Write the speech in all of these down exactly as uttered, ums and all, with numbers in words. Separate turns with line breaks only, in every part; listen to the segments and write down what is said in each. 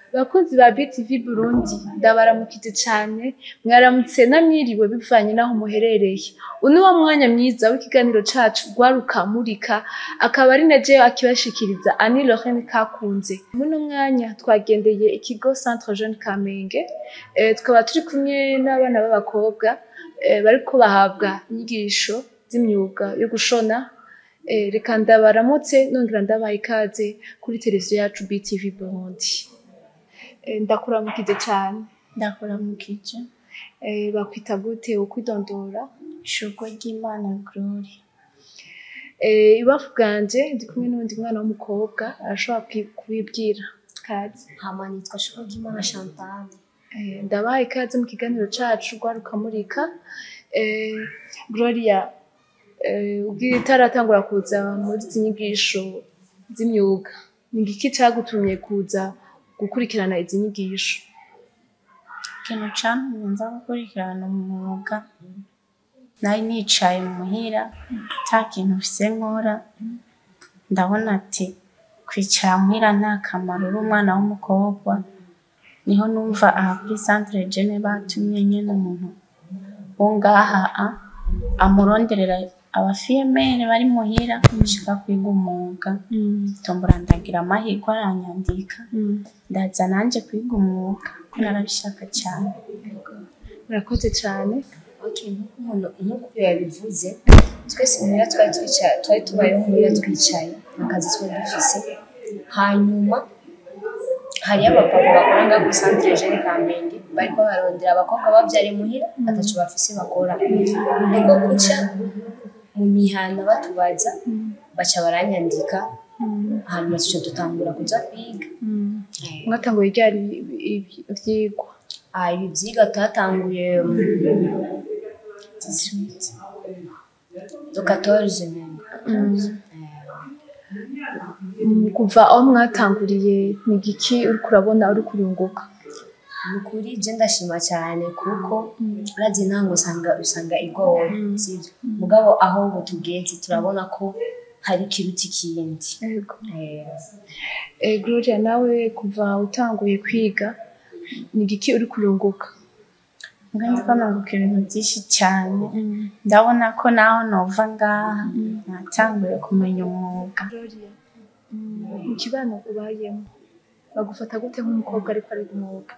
Bakunzi ba B T V Burundi ndabaramukije cane mwaramutse namwiriwe bivanye naho muherereye uno wa mwanya mwiza w'ikiganiro cacu gwaruka murika akaba ari naje akibashikiriza Ani Lorraine Kakunze muno mwanya twagendeye ikigo Centre Jeune Kamenge eh, tukaba turi kumwe n'abana b'abakobwa eh, bariko bahabwa inyigisho z'imyuga yo gushona eh, reka ndabaramutse nongera ndabaha ikaze kuri televiziyo yacu B T V Burundi. Ndakuramukije cyane
ndakuramukije
eh bakwita gute ukwidondora
Shoko ry'Imana Glory
eh ibafuganje ndi kumwe n'undi mwana w'umukobwa arashobora kubibwira kaze
hama nitwa Shoko ry'Imana Chantal
eh ndabaye kaze mu kiganiro cacu gwaruka murika eh Gloria eh ubwira itaratangura kuza muri zinyigisho z'imyuga ngiki cagutumye kuza gukurikirana izi nyigisho
ikintu cantumye nza gukurikirana umwuga nari nicaye muhira ata kintu mfise nkora ndabona ati kwicara muhira nta kamaro uri umwana w'umukobwa niho numva aha kuri Centre Jeune batumye nyene umuntu wo ngaha amuronderera abafiyemere bari muhira gushika kwiga umwuga tombora ndagira amahirwe aranyandika ndaza nanje kwiga umwuga ko narabishaka cyane
murakoze cyane.
Okay, nk'umuntu nk'uko yabivuze twese muhira twari twicaye twari tubayeho muhira twicaye akazi twari dufise hanyuma hari abapapa bakora ngaho kuri Centre Jeune Kamenge bariko barondera abakobwa bavyare muhira ataco bafise bakora niko kuca mu mihana batubaza baca baranyandika hanyuma tuca dutangura kuja kwiga
mwatanguye ryari ivyigwa
ah ibi vyiga twatanguye do quatorze
kuva aho mwatanguriye ni giki uri kurabona uri kurunguka
nukuri je ndashima cyane kuko urazi ntango usanga usanga igoye sivyo mugabo aho ubu tugeze turabona ko hari kiruti kindi
yego eh Gloria nawe kuva utanguye kwiga ni giki uri kurunguka
ngandi ko nanguka ibintu byinshi cyane ndabona ko naho nova ngaha natanguye kumenya umwuga
Gloria mu kibano ubayemo bagufata gute nk'umukobwa ariko ari umwuga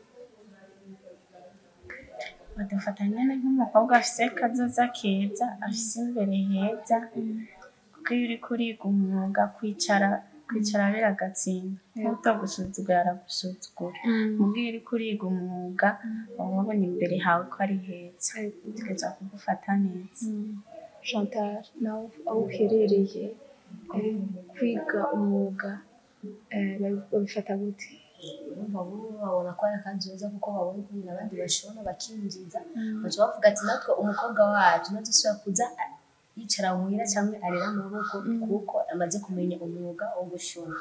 badufata nyene nk'umukobwa afise kazoza keza afise imbere heza kuko iyo uri kuriga umwuga kwicara kwicara biragatsinda utagusuzugura aragusuzugura mubwira uri kuriga umwuga wabona imbere hawe ko ari heza tugeza kugufata neza.
Chantal nawe aho uherereye kwiga umwuga babifata gute
babona ko ari akazoza kuko babona ukuntu abandi bashona bakinjiza baca bavuga ati natwe umukobwa wacu nadusubira kuza yicara muhira cyangwa arera amaboko kuko amaze kumenya umwuga wo gushona.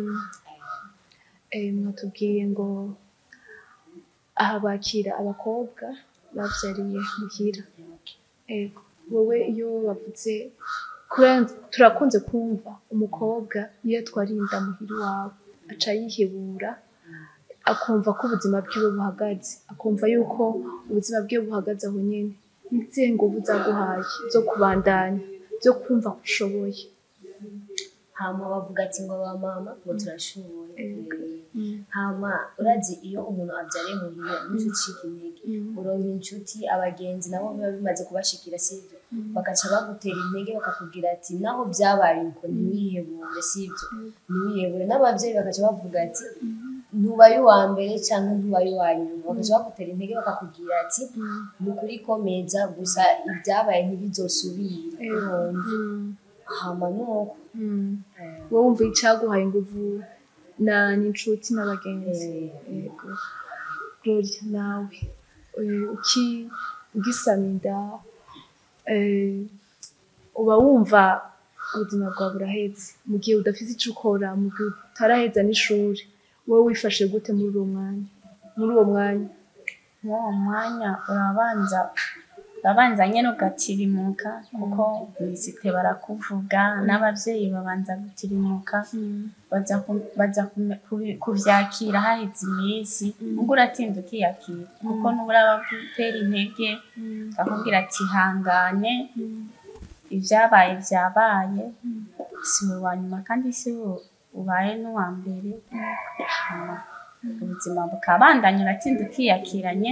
eh mwatubwiye ngo aha bakira abakobwa bavyariye muhira ego wowe iyo bavuze turakunze kumva umukobwa iyo twarinda muhira wawe aca yihebura akumva ko ubuzima bwiwe buhagaze akumva yuko ubuzima bwiwe buhagaze aho nyene nizihe nguvu zaguhaye zo kubandanya zo kumva ko ushoboye
hama bavuga ati ngo ba mama ngo turashoboye hama urazi iyo umuntu abyariye muhira n'ucika intege uronka inshuti abagenzi nabo biba bimaze kubashikira sivyo bakaca bagutera intege bakakubwira ati naho byabaye uko ntiwihebure sivyo ntiwihebure n'abavyeyi bakaca bavuga ati ntubaye uwa mbere cyangwa ntubaye uwa nyuma bakaca bagutera intege bakakubwira ati ni ukuri komeza gusa ibyabaye ntibizosubire hama nuko
wowe wumva icaguhaye inguvu na n'inshuti n'abagenzi yego Gloria nawe uki ugisaminda eh uba wumva ubuzima bwawe buraheze mu gihe udafite ico ukora mu gihe utaraheza n'ishuri wowe wifashe gute muri uwo mwanya muri uwo mwanya
uwo mwanya urabanza babanza nyene ugatirimuka kuko mw'isite barakuvuga n'abavyeyi babanza gutirimuka baza ku- baza kume- kubi- kuvyakira haheze imisi ubwo uratinda ukiyakira kuko nubura bagutera intege bakubwira ati hangane ivyabaye vyabaye si we wa nyuma kandi si we ubaye n'uwa mbere hama ubuzima bukabandanya uratinda ukiyakiranye.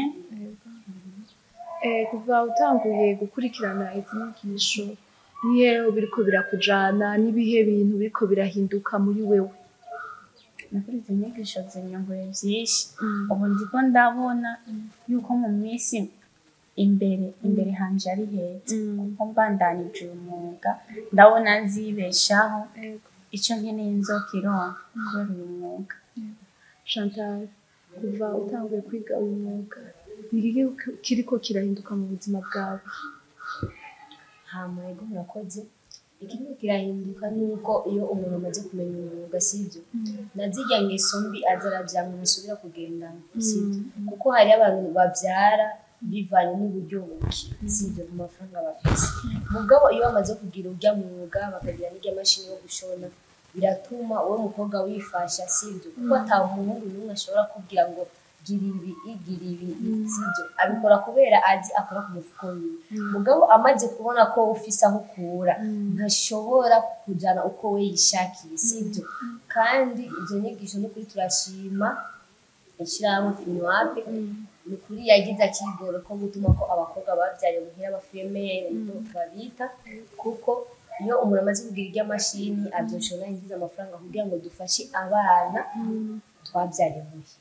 Eh, kuva utanguye gukurikirana izi nyigisho nihe biriko birakujana n'ibihe bintu biriko birahinduka muri wewe?
Nakuri izi nyigisho zinyunguye vyinshi ubu ndiko ndabona yuko mu minsi imbere imbere hanje ari heza kuko mbandanije uyu mwuga ndabona nzibeshaho ico nkeneye nzokironka kubera uyu mwuga.
Chantal, kuva utanguye kwiga uyu mwuga nigiki kiriko kirahinduka mu buzima bwawe?
hama ego murakoze ikiriko kirahinduka nuko iyo umuntu amaze kumenya umwuga sivyo nazirya ngeso mbi aza aravyanka musubira kugendana sivyo kuko hari abantu bavyara bivanye n'uburyo buke sivyo mu mafaranga bafise mugabo iyo bamaze kugira urya mwuga bakagira n'irya mashini yo gushona biratuma uwo mukobwa wifasha sivyo kuko ata umuhungu n'umwe ashobora kubwira ngo gira ibi igira ibi sivyo abikora kubera azi akora ku mufuko wiwe mugabo amaze kubona ko ufise aho ukura ntashobora kujana uko we yishakiye sivyo kandi izo nyigisho n'ukuri turashima ishirahamwe Finwape n'ukuri yagize akigoro ko gutuma ko abakobwa bavyaye muhira abafemere niko babita kuko iyo umuntu amaze kugira irya mashini azoshona yinjiza amafaranga kugira ngo dufashe abana twavyaye muhira.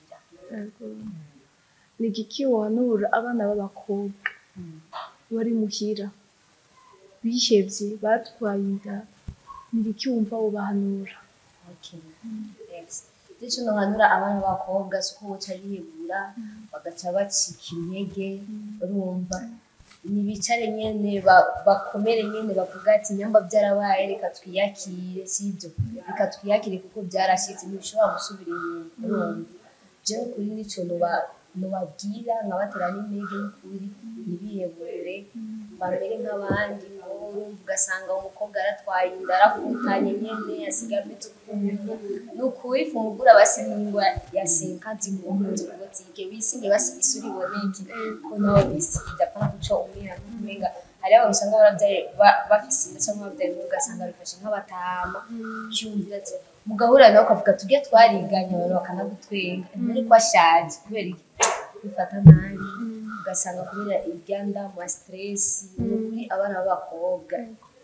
Nigiki wohanura abana b'abakobwa bari muhira bihevye batwaye inda nigiki wumva wobahanura?
Okay. Yes. Ndico nohanura abana b'abakobwa suko boca bihebura bagaca bacika intege urumva nibicare nyene bakomere nyene bavuga ati nyamba vyarabaye reka twiyakire sivyo reka twiyakire kuko vyarashitse ntibishobora gusubira inyuma urumva jewe kuri nico nobabwira nkabatera n'intege n'ukuri ntibihebure bamere nk'abandi urumva ugasanga umukobwa aratwaye inda arakutanye nyene asiga afite ukuntu n'ukuri fungura basiningwa ya cinquante mukunzi botike wisinge basigisa uriboneke ko nawe bisiga pana kuco umwira n'umenga hari abantu usanga baravyaye bafise inda cyangwa bavyaye ugasanga bifashe nk'abatama cyumvira ati mugahura nawe ukavuga tujye twariganye abantu bakanagutwenga ariko ashaje kubera iki bifata nabi ugasanga kubera iryanda mu stress n'ukuri abana b'abakobwa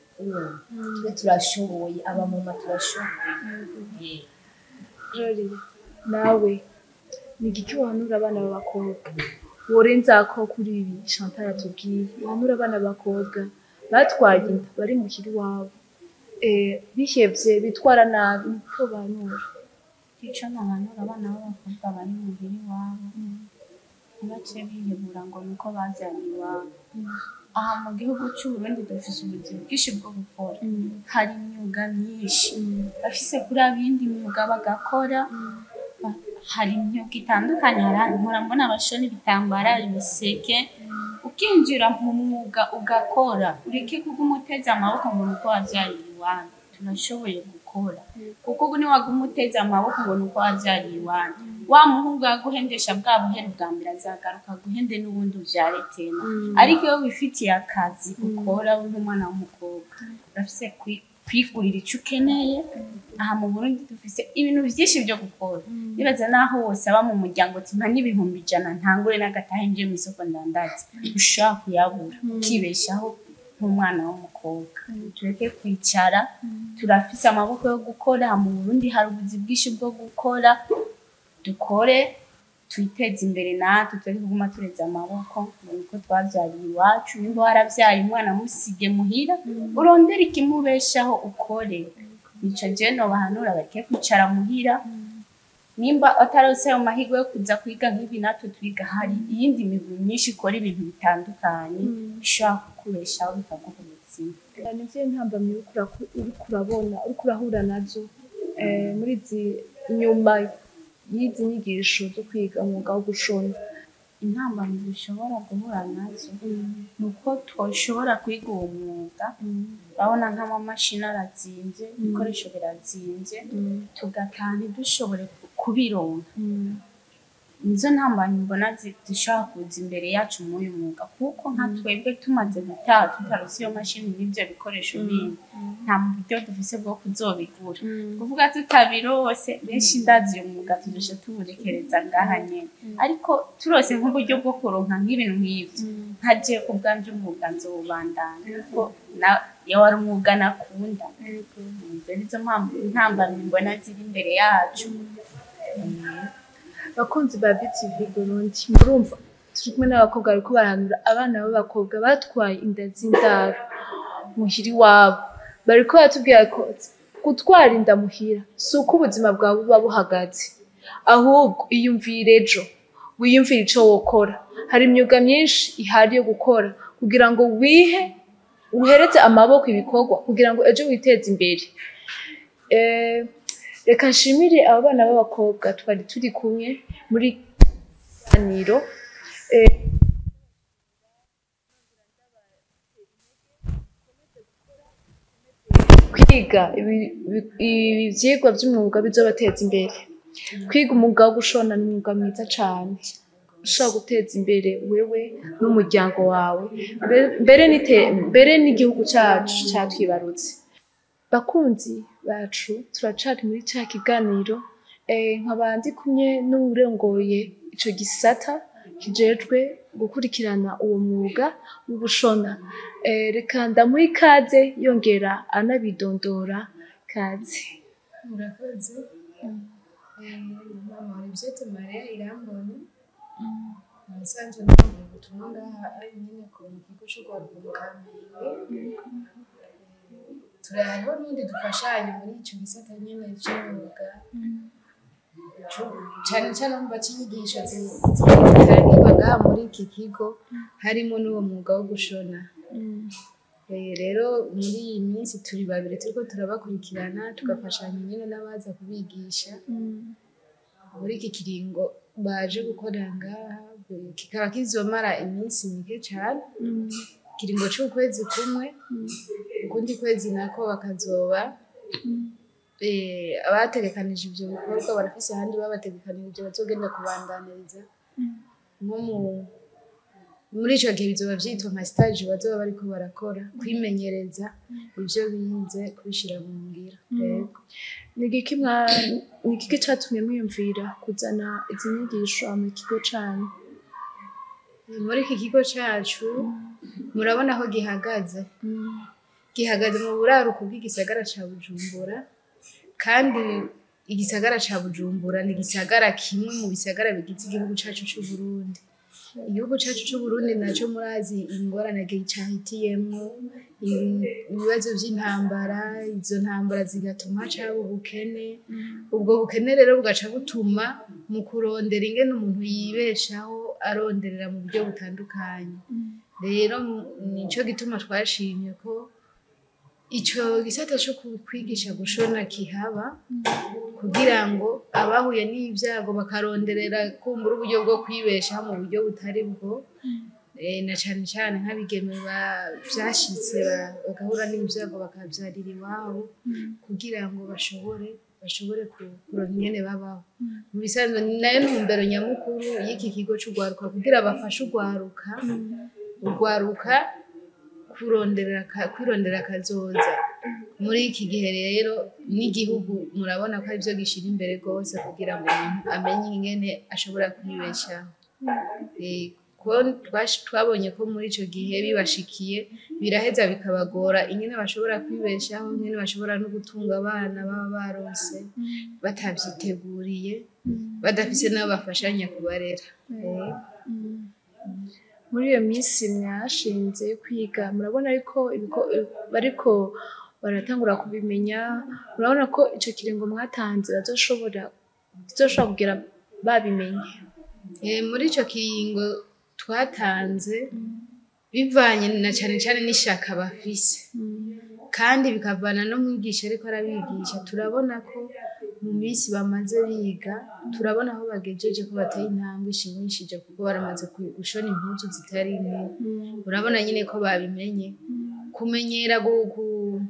twe turashoboye abamama turashoboye.
Jori nawe nigiki wohanura abana b'abakobwa worenzako kuri ibi Chantal yatubwiye wohanura abana b'abakobwa batwaye inda bari muhira iwabo eh bihevye bitwara nabi niko banura?
Ico nohanura abana b'abakobwa bari muhira iwabo ntibace bihebura ngo nuko bavyariye iwabo. Aha mu gihugu c'Uburundi dufise ubuzima bwinshi bwo gukora hari imyuga myinshi bafise kuri abindi myuga bagakora hari imyuga itandukanye hari ahantu murambona abashona ibitambara ibiseke ukinjira mu mwuga ugakora ureke kuguma uteze amaboko ngo nuko wavyariye iwanyu turashoboye gukora kuko ubu niwaguma uteze amaboko ngo nuko wavyariye iwanyu wa muhungu yaguhendesha bwa buhere bwa mbere azagaruka guhende n'ubundi uvyare tena ariko iyo wifitiye akazi ukora nk'umwana w'umukobwa urafise kwigurira ico ukeneye. Aha mu Burundi dufise ibintu vyinshi vyo gukora nibaza naho wose aba mu muryango timpa n'ibihumbi ijana ntangure n'agatahe nje mu isoko ndandaza ushaka kuyabura ukibeshaho nk'umwana w'umukobwa. Tureke kwicara turafise amaboko yo gukora. Mu Burundi hari ubuzi bwinshi bwo gukora dukore twiteze imbere natwe tureke kuguma tureze amaboko niko twavyariye iwacu nimba waravyaye umwana musige muhira urondera ikimubeshaho ukore. Nico je nobahanura bareke kwicara muhira nimba atarose ayo mahirwe yo kuza kwiga nk'ibi natwe twiga hari iyindi migwi myinshi ikora ibintu bitandukanye ishobora kukubeshaho bikaguha ubuzima.
Nivyo ntambamye uriko urabona uriko urahura nazo muri izi nyuma y'izi nyigisho zo kwiga umwuga wo gushona
intambamyi dushobora guhura nazo ni uko twoshobora kwiga uwo mwuga urabona nk'amamashini arazimvye ibikoresho birazimvye tugataha ntidushobore kubironka nizo ntambamyi mbona zishobora kuza imbere yacu muri uyu mwuga kuko nka twebwe tumaze gutaha tutarose iyo mashini n'ivyo bikoresho bindi nta buryo dufise bwo kuzobigura kuvuga tutabirose benshi ndazi uyu mwuga tuzosha tuburekereza ngaha nyene ariko turose nk'uburyo bwo kuronka nk'ibintu nk'ivyo nkaje ku bwanje umwuga nzobandanya kuko iyo wari umwuga nakunda nizo ntambamyi mbona ziri imbere yacu.
Bakunzi ba B T V Burundi murumva turi kumwe n'abakobwa bariko barahanura abana b'abakobwa batwaye inda z'indaro muhiri wabo bariko batubwira ko gutwara inda muhira si uko ubuzima bwawe buba buhagaze ahubwo iyumvire ejo wiyumvire ico wokora hari imyuga myinshi ihari yo gukora kugira ngo wihe uhereze amaboko ibikorwa kugira ngo ejo witeze imbere. eh Reka nshimire abo bana b'abakobwa twari turi kumwe muri kiganiro kwiga ivyigwa vy'umwuga bizobateza imbere. Kwiga umwuga wo gushona ni umwuga mwiza cane ushobora guteza imbere wewe n'umuryango wawe mbere mbere n'igihugu cacu catwibarutse. Bakunzi bacu turacari muri ca kiganiro nkabandi kumwe n'urongoye ico gisata kijejwe gukurikirana uwo mwuga wo gushona. Reka ndamuha ikaze yongera anabidondora kaze.
Murakoze. Mama Olivier Maria Irambona nasanzwe ndi ubutumwa ngaha ari nyine ku kigo cyo guhaguruka turahariho n'undi dufashanya muri icyo gisata nyine cy'umwuga cyane cyane mu bacinyigisho zitangirwa ngaha muri iki kigo harimo n'uwo mwuga wo gushona. Rero muri iyi minsi turi babiri turiko turabakurikirana tugafashanya nyine n'abaza kubigisha muri iki kiringo baje gukorera ngaha kikaba kizomara iminsi mike cyane kiringo c'ukwezi kumwe ukundi kwezi nako bakazoba abategekanije ivyo bikorwa barafise ahandi babategekanije bazogenda kubandaniriza nko muri ico gihe bizoba vyitwa nka stage bazoba bariko barakora kwimenyereza ivyo bize kubishira mu ngiro.
Nigiki mwa nigiki catumye mwiyumvira kuzana izi nyigisho mu kigo canyu?
Muri iki kigo cacu murabona aho gihagaze gihagaze mu buraruko bw'igisagara ca Bujumbura kandi igisagara ca Bujumbura ni igisagara kimwe mu bisagara bigize igihugu cacu c'u Burundi. Igihugu cacu c'u Burundi naco murazi ingorane gicahitiyemwo ibibazo vy'intambara izo ntambara zigatuma hacaba ubukene ubwo bukene rero bugaca butuma mu kurondera ingene umuntu yibeshaho aronderera mu buryo butandukanye. Rero nico gituma twashimye ko ico gisata cyo kwigisha gushona kihaba kugira ngo abahuye n'ivyago bakaronderera kumbura uburyo bwo kwibeshaho mu buryo butari bwo na cane cane nk'abigeme vyashitse bagahura n'ivyago bakavyarira iwabo kugira ngo bashobore bashobore kuronka ingene babaho. Mu bisanzwe nayo ntumbero nyamukuru y'iki kigo c'ugwaruka kugira bafashe ugwaruka ugwaruka kurondera kwirondera kazoza. Muri iki gihe rero n'igihugu murabona ko ari byo gishira imbere gose kugira ngo umuntu amenye ingene ashobora kwibeshaho. Ko twabonye ko muri ico gihe bibashikiye biraheza bikabagora ingene bashobora kwibeshaho ingene bashobora no gutunga abana baba barose batavyiteguriye badafise nabo bafashanya kubarera.
Muri iyo minsi mwashinze kwiga murabona ariko bariko baratangura kubimenya murabona ko ico kiringo mwatanze bazoshobora bizoshobora kugira babimenye.
Muri ico kiringo twatanze bivanye na cane cane n'ishaka bafise kandi bikavana no mwigisha ariko arabigisha turabona ko mu minsi bamaze biga turabona aho bagejeje ko bateye intambwe ishimishije kuko baramaze ku- gushona impuzu zitari nke urabona nyine ko babimenye kumenyera gu- gu-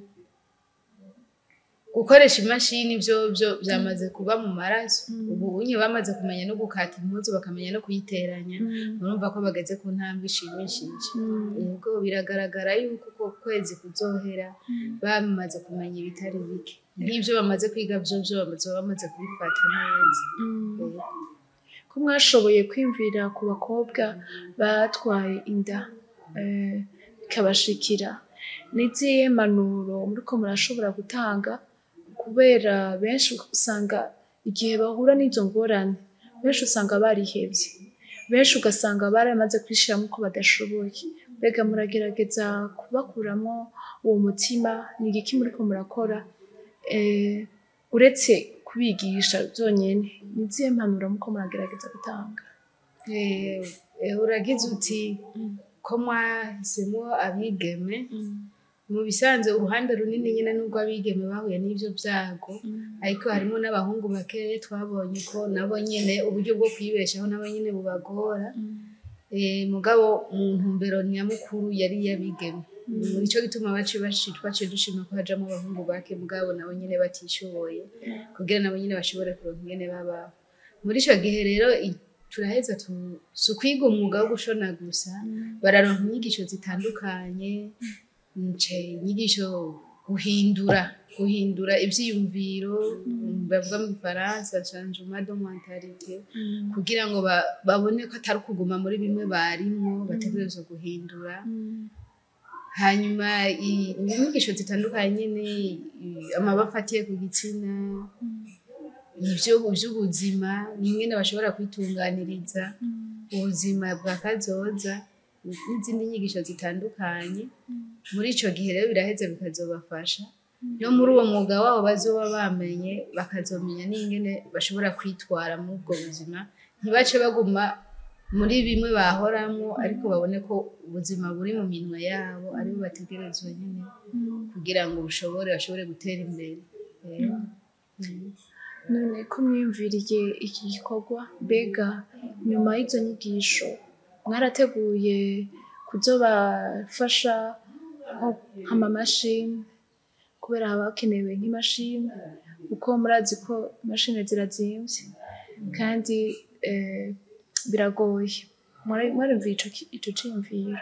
gukoresha imashini byo byo byamaze kuba mu maraso ubu unye bamaze kumenya no gukata impuzu bakamenya no kuyiteranya urumva ko bageze ku ntambwe ishimishije yego biragaragara yuko uko kwezi kuzohera bamaze kumenya ibitari bike n'ibyo bamaze kwiga byo byo bamaze bamaze kubifata neza Yego.
ko mwashoboye kwimvira ku bakobwa batwaye inda eh, bikabashikira n'izihe mpanuro muriko murashobora gutanga kubera benshi usanga igihe bahura n'izo ngorane benshi usanga barihebye benshi ugasanga baramaze kwishiramo ko badashoboye mbega muragerageza kubakuramo uwo mutima ni igiki muriko murakora eh, uretse kubigisha byonyene nizihe mpanuro muko muragerageza gutanga
Eh, eh, uragize uti ko mwahisemo abigeme mu bisanzwe uruhande runini nyine nubwo abigeme bahuye n'ivyo vyago ariko harimo n'abahungu bakeya twabonye ko nabo nyene uburyo bwo kwibeshaho nabo nyene bubagora eh, mugabo mu ntumbero nyamukuru yari yabigeme nico gituma baci bashitwa cyo dushima ko hajamo abahungu bake mugabo nabo nyene batishoboye kugira nabo nyene bashobore kuronka ingene babaho muri ico gihe rero i- turaheza tu- si ukwiga umwuga wo gushona gusa bararonka inyigisho zitandukanye nce inyigisho guhindura guhindura ivyiyumviro bavuga mu Gifaransa changement de mentalité kugira ngo ba- babone ko atari kuguma muri bimwe barimwo bategerezwa guhindura hanyuma i- inyigisho zitandukanye nyene i- amabafa afatiye ku gitsina ivyo vy'ubuzima n'ingene bashobora kwitunganiriza ubuzima bwa kazoza n'izindi nyigisho zitandukanye muri ico gihe rero biraheze bikazobafasha no muri uwo mwuga wabo bazoba bamenye bakazomenya n'ingene bashobora kwitwara muri ubwo buzima ntibace baguma muri bimwe bahoramwo ariko babone ko ubuzima buri mu minwe yabo aribo bategerezwa nyine kugira ngo bushobore bashobore gutera imbere Eh, mm.
none ko mwiyumviriye iki gikorwa mbega nyuma y'izo nyigisho mwarateguye kuzobafasha nko nk'amamashini kubera haba hakenewe nk'imashini kuko murazi ko imashini zirazimvye kandi eh, biragoye Mwari- mwarumviye ico ki- ico ciyumviro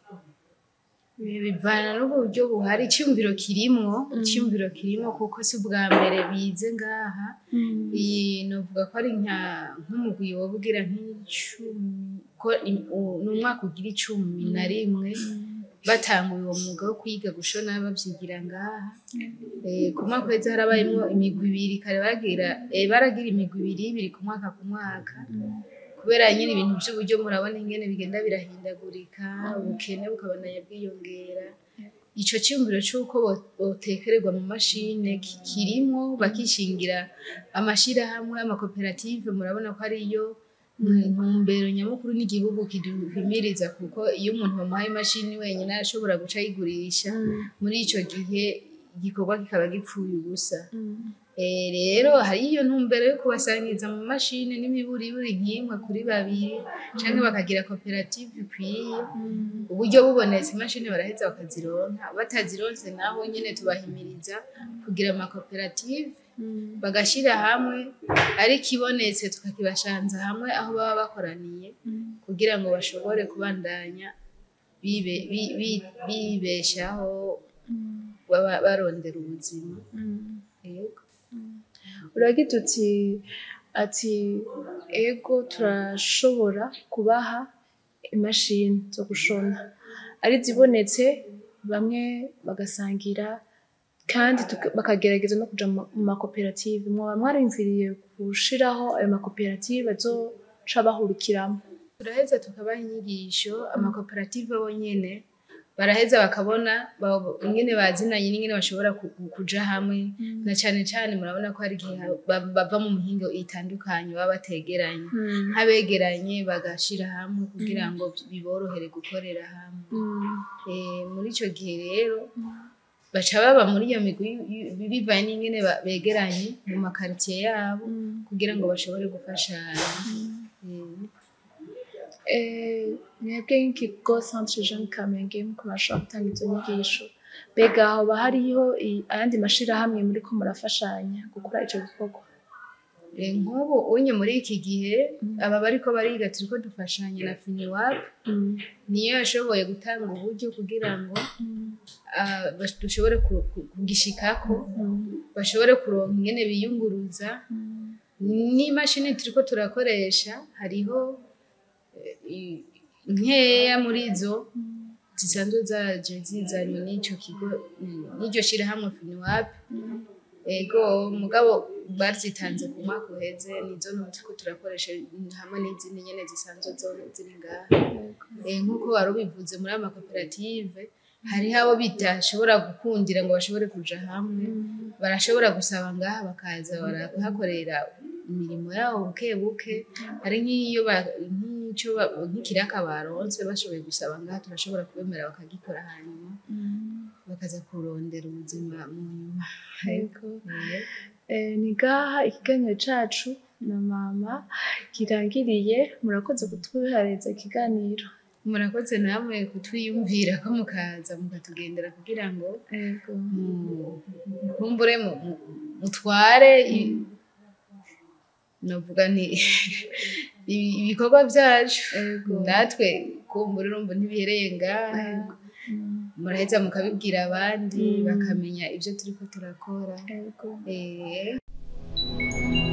bivana n'uburyo buhari icyumviro kirimwo icyumviro kirimwo kuko si ubwa mbere bize ngaha iyi novuga ko ari nka nk'umugwi wobugira nk'icumi ko im- u- ni umwaka ugira icumi na rimwe batanguye uwo mwuga wo kwiga gushona bavyigira ngaha Eh, ku mwaka uheze harabayemwo imigwi ibiri kare bagira eh, baragira imigwi ibiri ibiri ku mwaka ku mwaka kubera nyine ibintu by'uburyo murabona ingene bigenda birahindagurika ubukene bukabandanya bwiyongera ico cyumviro c'uko bo- botekererwa mu mashine ki- kirimwo bakishingira amashirahamwe amakoperative murabona ko ariyo ntumbero nyamukuru n'igihugu kiduhimiriza kuko iyo umuntu bamuhaye imashini wenyine arashobora guca ayigurisha muri ico gihe igikorwa kikaba gipfuye ubusa Eh, rero hari iyo ntumbero yo kubasangiza mu mashini n'imiburiburi nk'imwe kuri babiri canke bakagira koperative ikwiye uburyo bubonetse imashini baraheza bakazironka batazironse naho nyene tubahimiriza kugira amakoperative bagashira hamwe ariko ibonetse tukakibashanza hamwe aho baba bakoraniye kugira ngo bashobore kubandanya bibe- bi- bi- bibeshaho baba- barondera ubuzima Yego.
uragira uti ati ego turashobora kubaha imashini zo gushona ari zibonetse bamwe bagasangira kandi tuka- bakagerageza no kuja mu mu makoperative mwaba mwarimviriye gushiraho ayo makoperative azoca bahurikiramo
turaheza tukabaha inyigisho amakoperative bo nyene baraheza bakabona ba- ingene bazinanye n'ingene bashobora ku- ku- kuja hamwe na cane cane murabona ko hari igihe ha- ba- bava mu mihingo itandukanye baba bategeranye nk'abegeranye bagashira hamwe kugira ngo biborohere gukorera hamwe Eh, muri ico gihe rero baca baba muri iyo migwi y- y- bivanye n'ingene ba- begeranye mu makaritsiye yabo kugira ngo bashobore gufashanya.
Eh, mwebwe nk'ikigo Centre Jeune Kamenge muko mashobora gutanga izo nyigisho, mbega hoba hariho i- ayandi mashirahamwe muriko murafashanya gukora ico gikorwa?
Eh, nk'ubu unye muri iki gihe aba bariko bariga turiko dufashanya na FINIWAP, niyo yashoboye gutanga uburyo kugira ngo ah, bash- dushobore ku- ku- kugishikako, bashobore kuronka ingene biyunguruza n'imashini turiko turakoresha. Hariho eh, i- nkeya muri zo zisanzwe zaje zizanywe n'ico kigo mm, n'iryo shirahamwe FINIWAP. Ego mugabo bazitanze ku mwaka uheze, nizo nto turiko turakoresha hamwe n'izindi nyene zisanzwe zo ziri ngaha. Eh, nk'uko wari ubivuze muri ama koperative hariho abo bidashobora gukundira ngo bashobore kuja hamwe, barashobora gusaba ngaha bakaza barahakorera imirimo yabo buke buke. Hari nk'iyo ba- nk'ico ba- nk'ikiraka baronse bashoboye gusaba ngaha, turashobora kubemera bakagikora, hanyuma bakaza kurondera ubuzima mu nyuma.
Yego. Eh, ni ngaha ikiganiro cacu na mama kirangiriye. Murakoze kutwihareza ikiganiro.
Murakoze namwe kutwiyumvira ko mukaza mukatugendera kugira ngo
Yego.
mu- kumbure mu- mu- mutware i- novuga nti ibi- ibikorwa vyacu. Natwe kumbure urumva ntibihereye ngaha, muraheza mukabibwira abandi bakamenya ivyo turiko turakora.
Yego.
Eh.